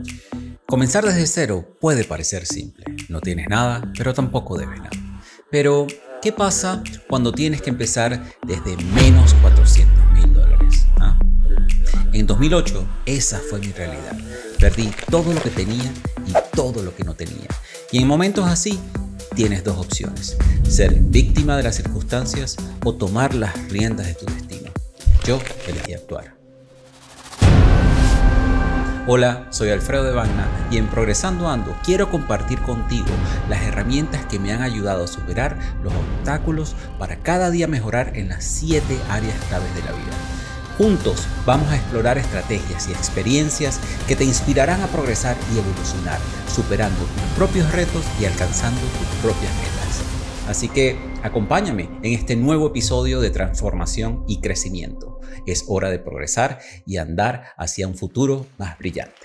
Comenzar desde cero puede parecer simple. No tienes nada, pero tampoco debes nada. Pero, ¿qué pasa cuando tienes que empezar desde menos $400,000? En 2008, esa fue mi realidad. Perdí todo lo que tenía y todo lo que no tenía. Y en momentos así, tienes dos opciones: ser víctima de las circunstancias o tomar las riendas de tu destino. Yo elegí actuar. Hola, soy Alfredo de Bagna y en Progresando Ando quiero compartir contigo las herramientas que me han ayudado a superar los obstáculos para cada día mejorar en las 7 áreas claves de la vida. Juntos vamos a explorar estrategias y experiencias que te inspirarán a progresar y evolucionar, superando tus propios retos y alcanzando tus propias metas. Así que acompáñame en este nuevo episodio de transformación y crecimiento. Es hora de progresar y andar hacia un futuro más brillante.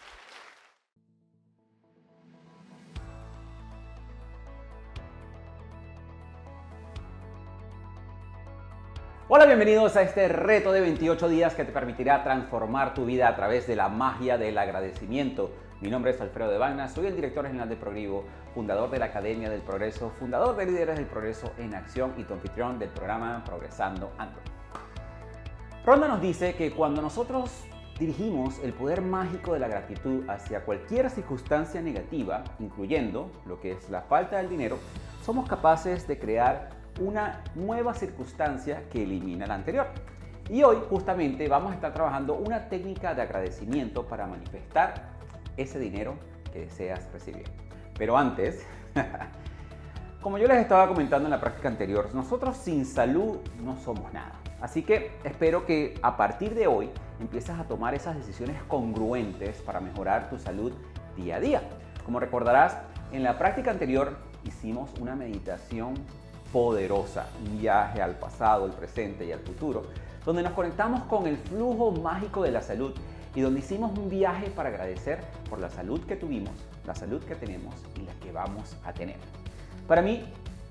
Hola, bienvenidos a este reto de 28 días que te permitirá transformar tu vida a través de la magia del agradecimiento. Mi nombre es Alfredo de Bagna, soy el director general de Progrivo, fundador de la Academia del Progreso, fundador de Líderes del Progreso en Acción y tu anfitrión del programa Progresando Ando. Ronda nos dice que cuando nosotros dirigimos el poder mágico de la gratitud hacia cualquier circunstancia negativa, incluyendo lo que es la falta del dinero, somos capaces de crear una nueva circunstancia que elimina la anterior. Y hoy justamente vamos a estar trabajando una técnica de agradecimiento para manifestar ese dinero que deseas recibir. Pero antes, como yo les estaba comentando en la práctica anterior, nosotros sin salud no somos nada. Así que espero que a partir de hoy empieces a tomar esas decisiones congruentes para mejorar tu salud día a día. Como recordarás, en la práctica anterior hicimos una meditación poderosa, un viaje al pasado, el presente y al futuro, donde nos conectamos con el flujo mágico de la salud y donde hicimos un viaje para agradecer por la salud que tuvimos, la salud que tenemos y la que vamos a tener. Para mí,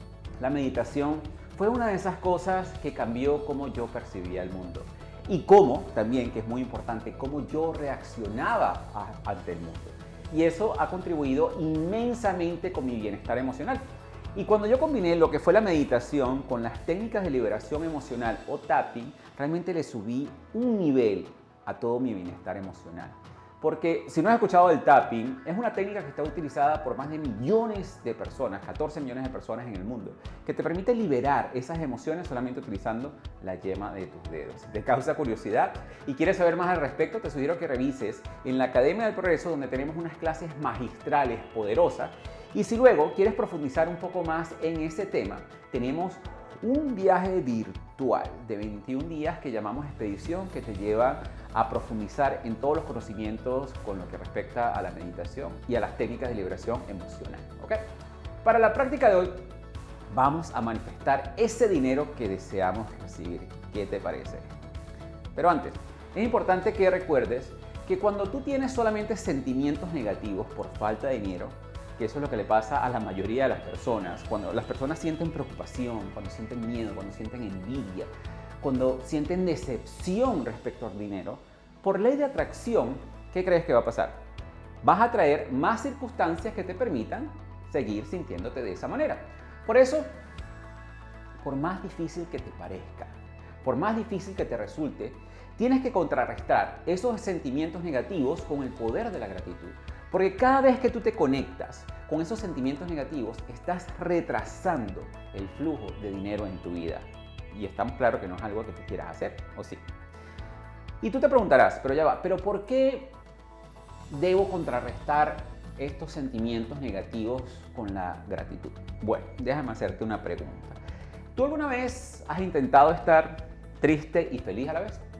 la meditación fue una de esas cosas que cambió cómo yo percibía el mundo y cómo, también, que es muy importante, cómo yo reaccionaba ante el mundo. Y eso ha contribuido inmensamente con mi bienestar emocional. Y cuando yo combiné lo que fue la meditación con las técnicas de liberación emocional o tapping, realmente le subí un nivel a todo mi bienestar emocional. Porque si no has escuchado el tapping, es una técnica que está utilizada por más de millones de personas, 14 millones de personas en el mundo, que te permite liberar esas emociones solamente utilizando la yema de tus dedos. Si te causa curiosidad y quieres saber más al respecto, te sugiero que revises en la Academia del Progreso, donde tenemos unas clases magistrales poderosas. Y si luego quieres profundizar un poco más en ese tema, tenemos un viaje virtual de 21 días que llamamos Expedición, que te lleva a profundizar en todos los conocimientos con lo que respecta a la meditación y a las técnicas de liberación emocional. ¿Ok? Para la práctica de hoy, vamos a manifestar ese dinero que deseamos recibir. ¿Qué te parece? Pero antes, es importante que recuerdes que cuando tú tienes solamente sentimientos negativos por falta de dinero, que eso es lo que le pasa a la mayoría de las personas, cuando las personas sienten preocupación, cuando sienten miedo, cuando sienten envidia, cuando sienten decepción respecto al dinero, por ley de atracción, ¿qué crees que va a pasar? Vas a atraer más circunstancias que te permitan seguir sintiéndote de esa manera. Por eso, por más difícil que te parezca, por más difícil que te resulte, tienes que contrarrestar esos sentimientos negativos con el poder de la gratitud. Porque cada vez que tú te conectas con esos sentimientos negativos, estás retrasando el flujo de dinero en tu vida. Y está claro que no es algo que tú quieras hacer, ¿o sí? Y tú te preguntarás, pero ya va, ¿pero por qué debo contrarrestar estos sentimientos negativos con la gratitud? Bueno, déjame hacerte una pregunta. ¿Tú alguna vez has intentado estar triste y feliz a la vez?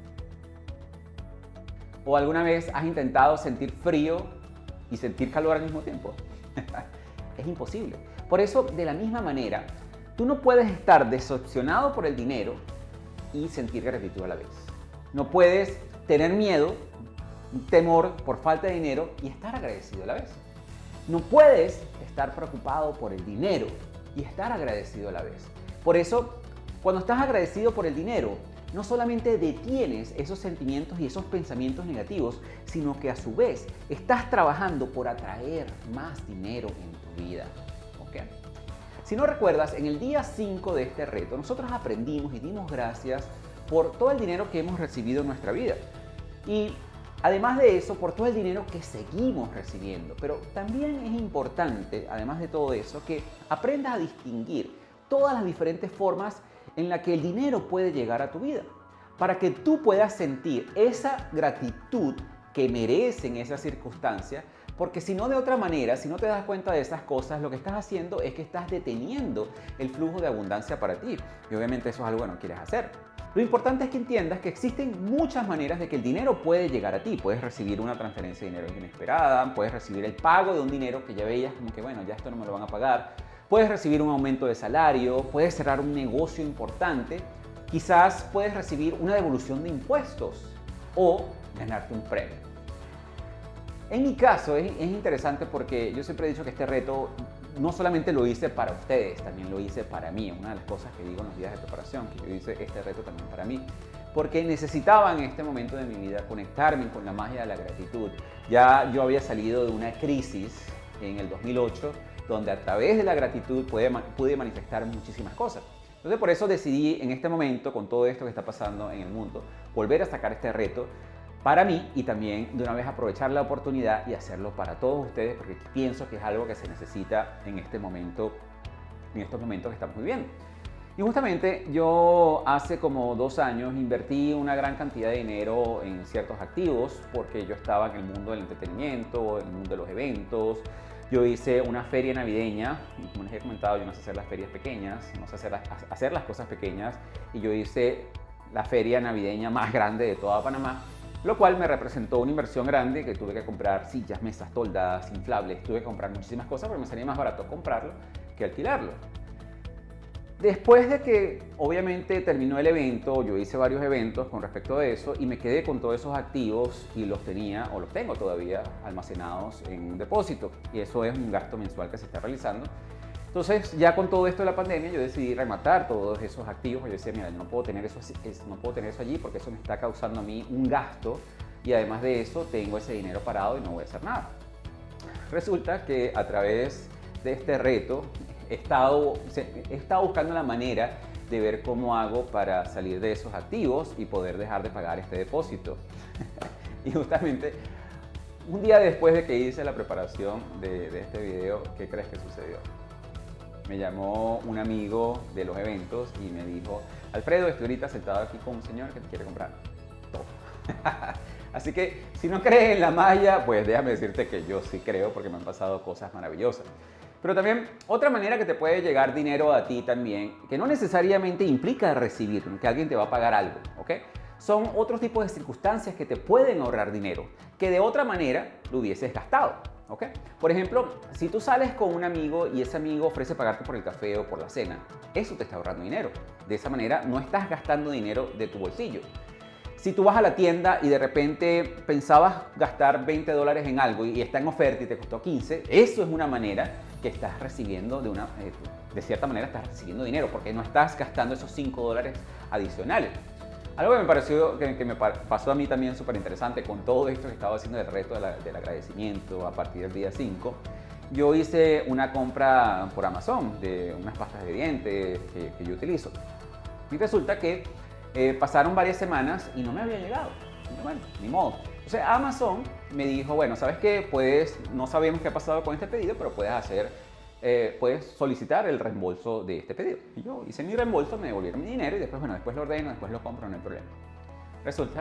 ¿O alguna vez has intentado sentir frío y sentir calor al mismo tiempo? Es imposible. Por eso, de la misma manera, tú no puedes estar decepcionado por el dinero y sentir gratitud a la vez. No puedes tener miedo, temor por falta de dinero y estar agradecido a la vez. No puedes estar preocupado por el dinero y estar agradecido a la vez. Por eso, cuando estás agradecido por el dinero, no solamente detienes esos sentimientos y esos pensamientos negativos, sino que a su vez estás trabajando por atraer más dinero en tu vida. ¿Ok? Si no recuerdas, en el día 5 de este reto, nosotros aprendimos y dimos gracias por todo el dinero que hemos recibido en nuestra vida. Y además de eso, por todo el dinero que seguimos recibiendo. Pero también es importante, además de todo eso, que aprendas a distinguir todas las diferentes formas en las que el dinero puede llegar a tu vida, para que tú puedas sentir esa gratitud que merecen esas circunstancias, porque si no, de otra manera, si no te das cuenta de esas cosas, lo que estás haciendo es que estás deteniendo el flujo de abundancia para ti. Y obviamente eso es algo que no quieres hacer. Lo importante es que entiendas que existen muchas maneras de que el dinero puede llegar a ti. Puedes recibir una transferencia de dinero inesperada, puedes recibir el pago de un dinero que ya veías como que, bueno, ya esto no me lo van a pagar. Puedes recibir un aumento de salario, puedes cerrar un negocio importante, quizás puedes recibir una devolución de impuestos o ganarte un premio. En mi caso es interesante porque yo siempre he dicho que este reto no solamente lo hice para ustedes, también lo hice para mí. Una de las cosas que digo en los días de preparación, que yo hice este reto también para mí, porque necesitaba en este momento de mi vida conectarme con la magia de la gratitud. Ya yo había salido de una crisis en el 2008, donde a través de la gratitud pude manifestar muchísimas cosas. Entonces por eso decidí en este momento, con todo esto que está pasando en el mundo, volver a sacar este reto para mí y también de una vez aprovechar la oportunidad y hacerlo para todos ustedes, porque pienso que es algo que se necesita en este momento, en estos momentos que estamos viviendo. Y justamente yo hace como 2 años invertí una gran cantidad de dinero en ciertos activos, porque yo estaba en el mundo del entretenimiento, en el mundo de los eventos. Yo hice una feria navideña, y como les he comentado, yo no sé hacer las ferias pequeñas, no sé hacer las cosas pequeñas, y yo hice la feria navideña más grande de toda Panamá, lo cual me representó una inversión grande, que tuve que comprar sillas, mesas, toldas, inflables, tuve que comprar muchísimas cosas porque me salía más barato comprarlo que alquilarlo. Después de que obviamente terminó el evento, yo hice varios eventos con respecto a eso y me quedé con todos esos activos y los tenía o los tengo todavía almacenados en un depósito, y eso es un gasto mensual que se está realizando. Entonces ya con todo esto de la pandemia yo decidí rematar todos esos activos. Yo decía, mira, no puedo tener eso allí porque eso me está causando a mí un gasto, y además de eso tengo ese dinero parado y no voy a hacer nada. Resulta que a través de este reto he estado buscando la manera de ver cómo hago para salir de esos activos y poder dejar de pagar este depósito. Y justamente un día después de que hice la preparación de este video, ¿qué crees que sucedió? Me llamó un amigo de los eventos y me dijo, Alfredo, estoy ahorita sentado aquí con un señor que te quiere comprar todo. Así que si no crees en la magia, pues déjame decirte que yo sí creo, porque me han pasado cosas maravillosas. Pero también otra manera que te puede llegar dinero a ti también, que no necesariamente implica recibir, que alguien te va a pagar algo, ¿ok? Son otros tipos de circunstancias que te pueden ahorrar dinero, que de otra manera lo hubieses gastado, ¿ok? Por ejemplo, si tú sales con un amigo y ese amigo ofrece pagarte por el café o por la cena, eso te está ahorrando dinero. De esa manera no estás gastando dinero de tu bolsillo. Si tú vas a la tienda y de repente pensabas gastar $20 en algo y está en oferta y te costó 15, eso es una manera que estás recibiendo de cierta manera estás recibiendo dinero, porque no estás gastando esos $5 adicionales. Algo que me pareció, que me pasó a mí también súper interesante con todo esto que estaba haciendo el reto del agradecimiento a partir del día 5, yo hice una compra por Amazon de unas pastas de dientes que yo utilizo. Y resulta que pasaron varias semanas y no me había llegado. Bueno, ni modo. O sea, Amazon me dijo, bueno, ¿sabes qué? No sabemos qué ha pasado con este pedido, pero puedes solicitar el reembolso de este pedido. Y yo hice mi reembolso, me devolvieron mi dinero y después, bueno, después lo ordeno, después lo compro, no hay problema. Resulta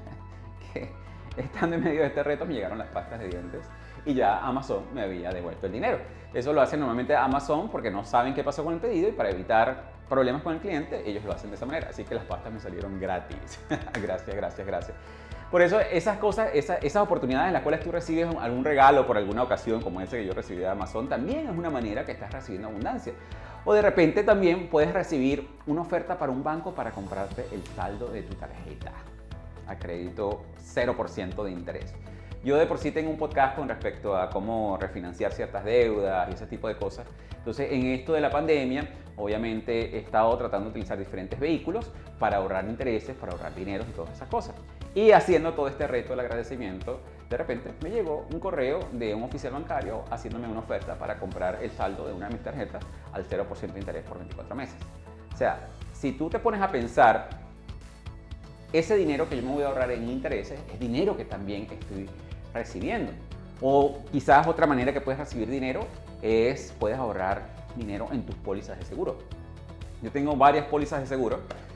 que estando en medio de este reto me llegaron las pastas de dientes y ya Amazon me había devuelto el dinero. Eso lo hace normalmente Amazon porque no saben qué pasó con el pedido, y para evitar problemas con el cliente, ellos lo hacen de esa manera. Así que las pastas me salieron gratis. Gracias, gracias, gracias. Por eso esas cosas, esas oportunidades en las cuales tú recibes algún regalo por alguna ocasión, como ese que yo recibí de Amazon, también es una manera que estás recibiendo abundancia. O de repente también puedes recibir una oferta para un banco para comprarte el saldo de tu tarjeta a crédito 0% de interés. Yo de por sí tengo un podcast con respecto a cómo refinanciar ciertas deudas y ese tipo de cosas. Entonces, en esto de la pandemia, obviamente he estado tratando de utilizar diferentes vehículos para ahorrar intereses, para ahorrar dinero y todas esas cosas. Y haciendo todo este reto del agradecimiento, de repente me llegó un correo de un oficial bancario haciéndome una oferta para comprar el saldo de una de mis tarjetas al 0% de interés por 24 meses. O sea, si tú te pones a pensar, ese dinero que yo me voy a ahorrar en intereses es dinero que también estoy recibiendo. O quizás otra manera que puedes recibir dinero es puedes ahorrar dinero en tus pólizas de seguro. Yo tengo varias pólizas de seguro.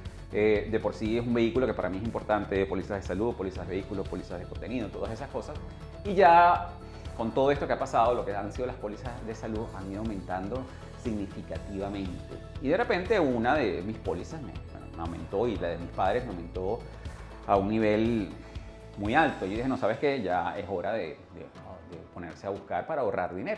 De por sí es un vehículo que para mí es importante, pólizas de salud, pólizas de vehículos, pólizas de contenido, todas esas cosas. Y ya con todo esto que ha pasado, lo que han sido las pólizas de salud han ido aumentando significativamente. Y de repente una de mis pólizas me aumentó y la de mis padres me aumentó a un nivel muy alto. Yo dije, no, ¿sabes qué? Ya es hora de ponerse a buscar para ahorrar dinero.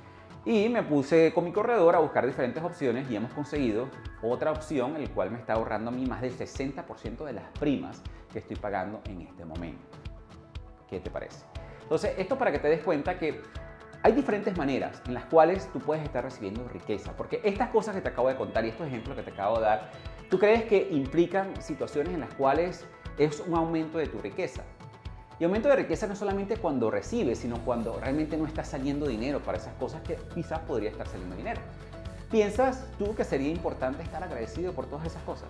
Y me puse con mi corredor a buscar diferentes opciones y hemos conseguido otra opción, el cual me está ahorrando a mí más del 60% de las primas que estoy pagando en este momento. ¿Qué te parece? Entonces, esto para que te des cuenta que hay diferentes maneras en las cuales tú puedes estar recibiendo riqueza, porque estas cosas que te acabo de contar y estos ejemplos que te acabo de dar, ¿tú crees que implican situaciones en las cuales es un aumento de tu riqueza? Y aumento de riqueza no solamente cuando recibes, sino cuando realmente no está saliendo dinero para esas cosas que quizás podría estar saliendo dinero. ¿Piensas tú que sería importante estar agradecido por todas esas cosas?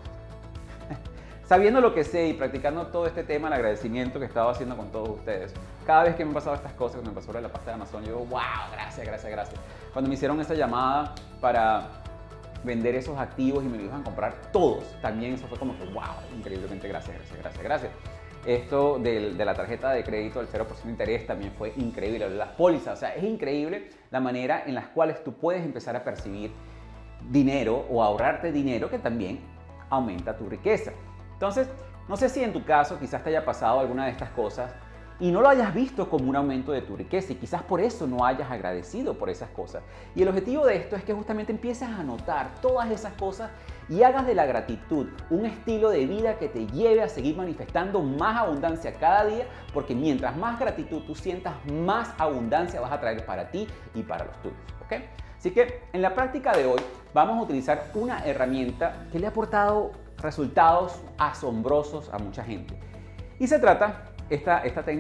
Sabiendo lo que sé y practicando todo este tema, el agradecimiento que he estado haciendo con todos ustedes, cada vez que me han pasado estas cosas, cuando me pasó la pasta de Amazon, yo digo, wow, gracias, gracias, gracias. Cuando me hicieron esa llamada para vender esos activos y me lo iban a comprar todos, también eso fue como que, wow, increíblemente gracias, gracias, gracias, gracias. Esto de la tarjeta de crédito del 0% de interés también fue increíble. Las pólizas, o sea, es increíble la manera en las cuales tú puedes empezar a percibir dinero o ahorrarte dinero que también aumenta tu riqueza. Entonces, no sé si en tu caso quizás te haya pasado alguna de estas cosas y no lo hayas visto como un aumento de tu riqueza y quizás por eso no hayas agradecido por esas cosas. Y el objetivo de esto es que justamente empieces a notar todas esas cosas y hagas de la gratitud un estilo de vida que te lleve a seguir manifestando más abundancia cada día, porque mientras más gratitud tú sientas, más abundancia vas a traer para ti y para los tuyos, ¿ok? Así que en la práctica de hoy vamos a utilizar una herramienta que le ha aportado resultados asombrosos a mucha gente. Y se trata esta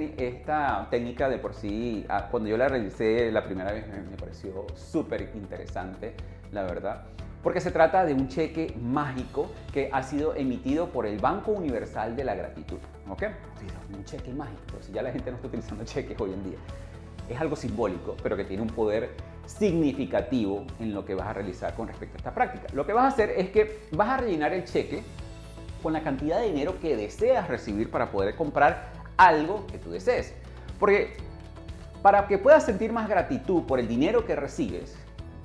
técnica de por sí, cuando yo la realicé la primera vez me pareció súper interesante, la verdad, porque se trata de un cheque mágico que ha sido emitido por el Banco Universal de la Gratitud, ¿ok? Un cheque mágico, pero si ya la gente no está utilizando cheques hoy en día. Es algo simbólico, pero que tiene un poder significativo en lo que vas a realizar con respecto a esta práctica. Lo que vas a hacer es que vas a rellenar el cheque con la cantidad de dinero que deseas recibir para poder comprar algo que tú desees. Porque para que puedas sentir más gratitud por el dinero que recibes,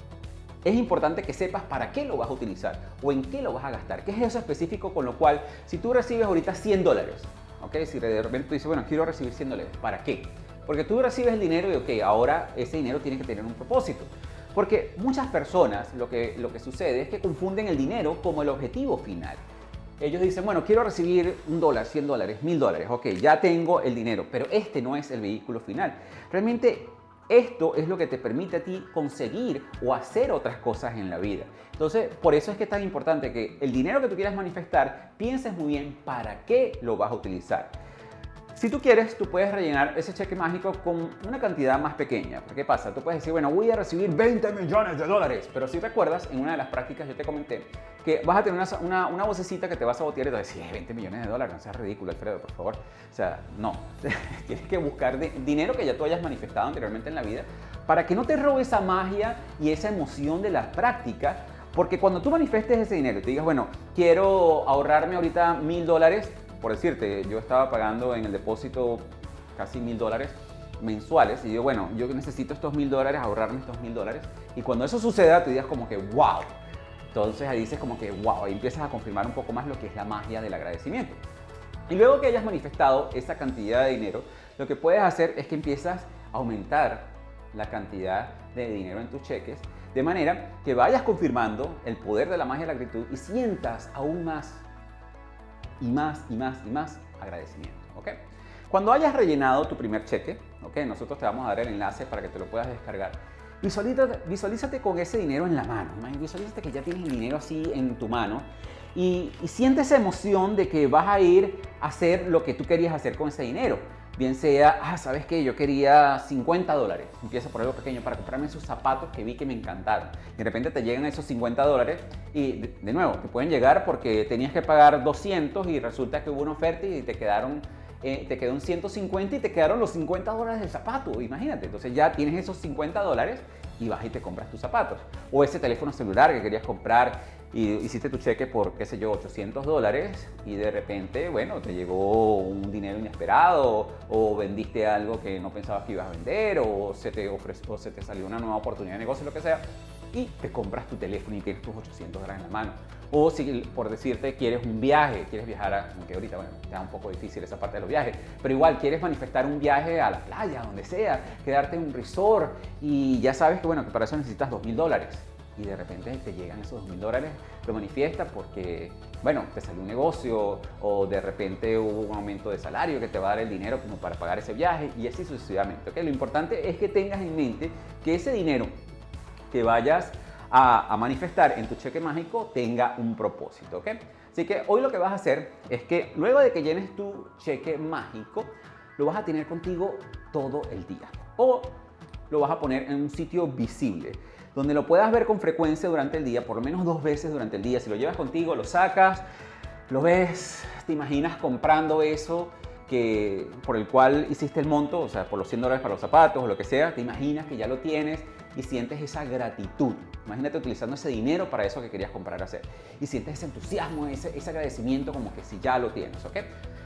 es importante que sepas para qué lo vas a utilizar o en qué lo vas a gastar. ¿Qué es eso específico? Con lo cual, si tú recibes ahorita $100, ¿ok? Si de repente tú dices, bueno, quiero recibir $100, ¿para qué? Porque tú recibes el dinero y, ok, ahora ese dinero tiene que tener un propósito. Porque muchas personas lo que sucede es que confunden el dinero como el objetivo final. Ellos dicen, bueno, quiero recibir $1, $100, $1000, ok, ya tengo el dinero, pero este no es el vehículo final. Realmente esto es lo que te permite a ti conseguir o hacer otras cosas en la vida. Entonces, por eso es que es tan importante que el dinero que tú quieras manifestar, pienses muy bien para qué lo vas a utilizar. Si tú quieres, tú puedes rellenar ese cheque mágico con una cantidad más pequeña. ¿Qué pasa? Tú puedes decir, bueno, voy a recibir $20 millones. Pero si recuerdas, en una de las prácticas yo te comenté que vas a tener una vocecita que te va a sabotear y te va a decir, $20 millones, no seas ridículo, Alfredo, por favor. O sea, no. Tienes que buscar dinero que ya tú hayas manifestado anteriormente en la vida para que no te robe esa magia y esa emoción de la práctica. Porque cuando tú manifestes ese dinero y te digas, bueno, quiero ahorrarme ahorita $1000, por decirte, yo estaba pagando en el depósito casi $1000 mensuales y digo, bueno, yo necesito estos $1000, ahorrarme estos $1000 y cuando eso suceda te digas como que wow. Entonces ahí dices como que wow, y empiezas a confirmar un poco más lo que es la magia del agradecimiento. Y luego que hayas manifestado esa cantidad de dinero, lo que puedes hacer es que empiezas a aumentar la cantidad de dinero en tus cheques, de manera que vayas confirmando el poder de la magia de la gratitud y sientas aún más y más y más y más agradecimiento, ¿ok? Cuando hayas rellenado tu primer cheque, ¿ok? Nosotros te vamos a dar el enlace para que te lo puedas descargar. Visualízate con ese dinero en la mano. Visualízate que ya tienes el dinero así en tu mano y siente esa emoción de que vas a ir a hacer lo que tú querías hacer con ese dinero. Bien sea, ¿sabes qué? Yo quería $50. Empieza por algo pequeño para comprarme esos zapatos que vi que me encantaron. Y de repente te llegan esos $50 y de nuevo, te pueden llegar porque tenías que pagar 200 y resulta que hubo una oferta y te quedó en 150 y te quedaron los $50 del zapato. Imagínate, entonces ya tienes esos $50 y vas y te compras tus zapatos. O ese teléfono celular que querías comprar y hiciste tu cheque por, qué sé yo, $800 y de repente, bueno, te llegó un dinero inesperado o vendiste algo que no pensabas que ibas a vender o se te salió una nueva oportunidad de negocio, lo que sea, y te compras tu teléfono y tienes tus $800 en la mano. O si, por decirte, quieres un viaje, quieres viajar, aunque ahorita, bueno, te da un poco difícil esa parte de los viajes, pero igual quieres manifestar un viaje a la playa, donde sea, quedarte en un resort y ya sabes que, bueno, que para eso necesitas $2000. Y de repente te llegan esos $2000, lo manifiestas porque, bueno, te salió un negocio o de repente hubo un aumento de salario que te va a dar el dinero como para pagar ese viaje y así sucesivamente, ¿ok? Lo importante es que tengas en mente que ese dinero que vayas a manifestar en tu cheque mágico tenga un propósito, ¿ok? Así que hoy lo que vas a hacer es que luego de que llenes tu cheque mágico, lo vas a tener contigo todo el día o lo vas a poner en un sitio visible donde lo puedas ver con frecuencia durante el día, por lo menos 2 veces durante el día. Si lo llevas contigo, lo sacas, lo ves, te imaginas comprando eso por el cual hiciste el monto, o sea, por los $100 para los zapatos o lo que sea, te imaginas que ya lo tienes y sientes esa gratitud. Imagínate utilizando ese dinero para eso que querías comprar hacer. Y sientes ese entusiasmo, ese agradecimiento como que si ya lo tienes, ¿ok?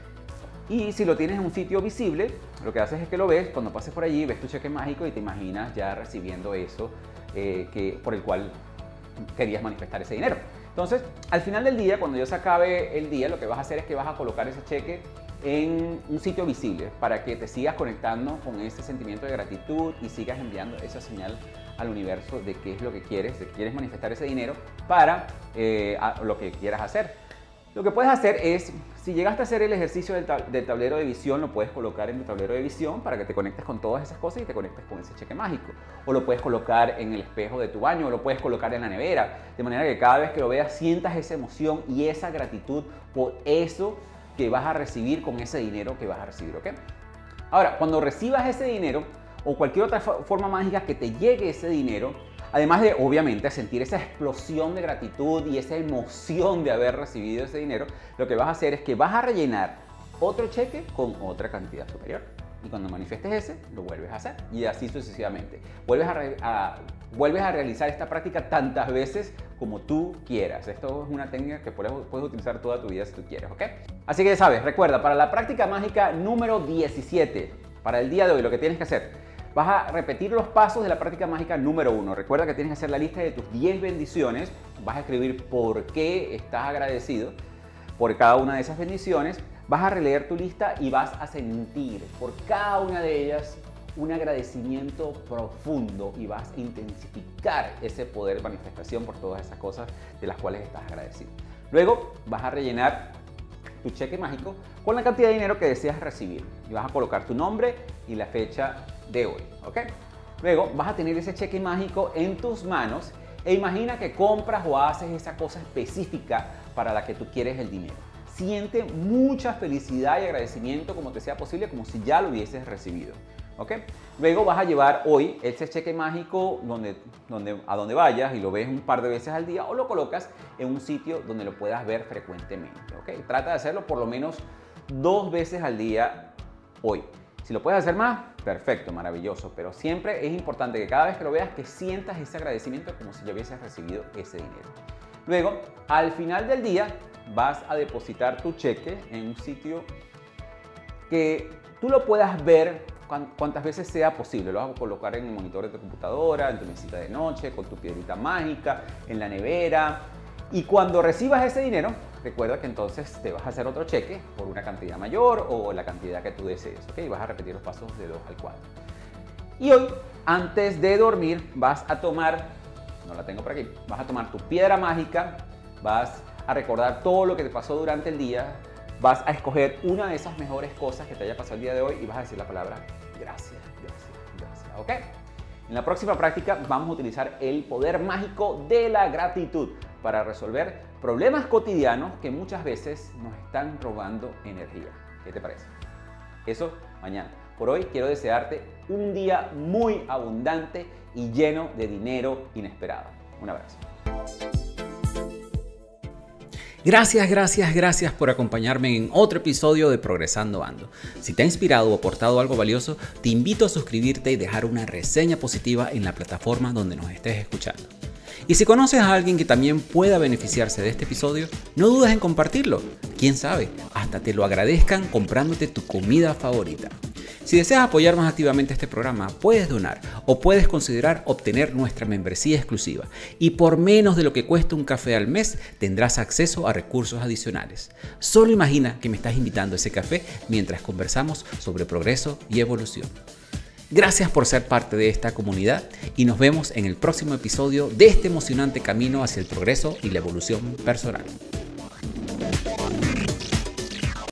Y si lo tienes en un sitio visible, lo que haces es que lo ves, cuando pases por allí, ves tu cheque mágico y te imaginas ya recibiendo eso por el cual querías manifestar ese dinero. Entonces, al final del día, cuando ya se acabe el día, lo que vas a hacer es que vas a colocar ese cheque en un sitio visible para que te sigas conectando con ese sentimiento de gratitud y sigas enviando esa señal al universo de qué es lo que quieres, de que quieres manifestar ese dinero para lo que quieras hacer. Lo que puedes hacer es, si llegaste a hacer el ejercicio del tablero de visión, lo puedes colocar en tu tablero de visión para que te conectes con todas esas cosas y te conectes con ese cheque mágico. O lo puedes colocar en el espejo de tu baño, o lo puedes colocar en la nevera, de manera que cada vez que lo veas sientas esa emoción y esa gratitud por eso que vas a recibir con ese dinero que vas a recibir, ¿ok? Ahora, cuando recibas ese dinero o cualquier otra forma mágica que te llegue ese dinero, además de, obviamente, sentir esa explosión de gratitud y esa emoción de haber recibido ese dinero, lo que vas a hacer es que vas a rellenar otro cheque con otra cantidad superior. Y cuando manifiestes ese, lo vuelves a hacer. Y así sucesivamente. Vuelves a realizar esta práctica tantas veces como tú quieras. Esto es una técnica que puedes utilizar toda tu vida si tú quieres, ¿ok? Así que ya sabes, recuerda, para la práctica mágica número 17, para el día de hoy, lo que tienes que hacer, vas a repetir los pasos de la práctica mágica número 1. Recuerda que tienes que hacer la lista de tus 10 bendiciones. Vas a escribir por qué estás agradecido por cada una de esas bendiciones. Vas a releer tu lista y vas a sentir por cada una de ellas un agradecimiento profundo y vas a intensificar ese poder de manifestación por todas esas cosas de las cuales estás agradecido. Luego vas a rellenar tu cheque mágico con la cantidad de dinero que deseas recibir y vas a colocar tu nombre y la fecha de hoy, ¿ok? Luego vas a tener ese cheque mágico en tus manos e imagina que compras o haces esa cosa específica para la que tú quieres el dinero. Siente mucha felicidad y agradecimiento como te sea posible, como si ya lo hubieses recibido, ¿ok? Luego vas a llevar hoy ese cheque mágico a donde vayas y lo ves un par de veces al día o lo colocas en un sitio donde lo puedas ver frecuentemente, ¿ok? Trata de hacerlo por lo menos 2 veces al día hoy. Si lo puedes hacer más, perfecto, maravilloso, pero siempre es importante que cada vez que lo veas que sientas ese agradecimiento como si ya hubieses recibido ese dinero. Luego, al final del día, vas a depositar tu cheque en un sitio que tú lo puedas ver cuantas veces sea posible. Lo vas a colocar en el monitor de tu computadora, en tu mesita de noche, con tu piedrita mágica, en la nevera. Y cuando recibas ese dinero, recuerda que entonces te vas a hacer otro cheque por una cantidad mayor o la cantidad que tú desees, ¿ok? Y vas a repetir los pasos de 2 al 4. Y hoy, antes de dormir, vas a tomar, no la tengo por aquí, vas a tomar tu piedra mágica, vas a recordar todo lo que te pasó durante el día, vas a escoger una de esas mejores cosas que te haya pasado el día de hoy y vas a decir la palabra Gracias. ¿Ok? En la próxima práctica vamos a utilizar el poder mágico de la gratitud para resolver problemas cotidianos que muchas veces nos están robando energía. ¿Qué te parece? Eso mañana. Por hoy quiero desearte un día muy abundante y lleno de dinero inesperado. Un abrazo. Gracias por acompañarme en otro episodio de Progresando Ando. Si te ha inspirado o aportado algo valioso, te invito a suscribirte y dejar una reseña positiva en la plataforma donde nos estés escuchando. Y si conoces a alguien que también pueda beneficiarse de este episodio, no dudes en compartirlo. Quién sabe, hasta te lo agradezcan comprándote tu comida favorita. Si deseas apoyar más activamente este programa, puedes donar o puedes considerar obtener nuestra membresía exclusiva. Y por menos de lo que cuesta un café al mes, tendrás acceso a recursos adicionales. Solo imagina que me estás invitando a ese café mientras conversamos sobre progreso y evolución. Gracias por ser parte de esta comunidad y nos vemos en el próximo episodio de este emocionante camino hacia el progreso y la evolución personal.